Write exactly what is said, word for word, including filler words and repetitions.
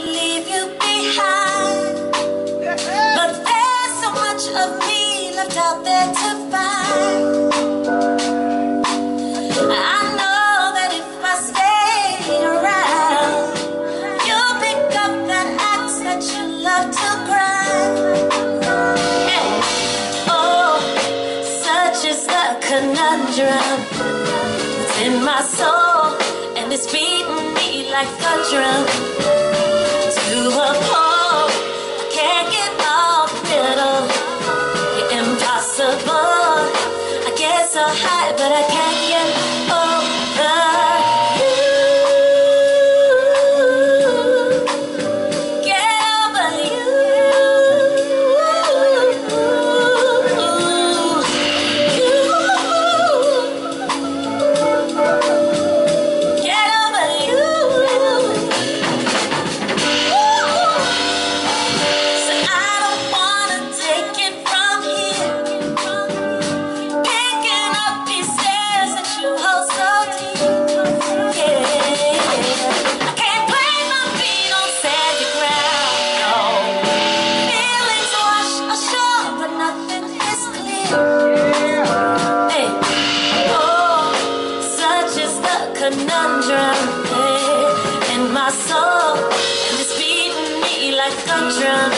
leave you behind, but there's so much of me left out there to find. I know that if I stay around, you'll pick up that axe that you love to grind. Hey. Oh, such is the conundrum that's in my soul, and it's beating me like a drum to a pole. I can't get off the middle. You're impossible. I get so high, but I can't get over you. Get over you. Get over you. So I don't wanna take it from here, picking up pieces that you hold so deep. Yeah, I can't plant my feet on sandy ground. No, feelings wash ashore, but nothing is clear. Hey, oh, such is the conundrum, hey, in my soul, and it's beating me like a drum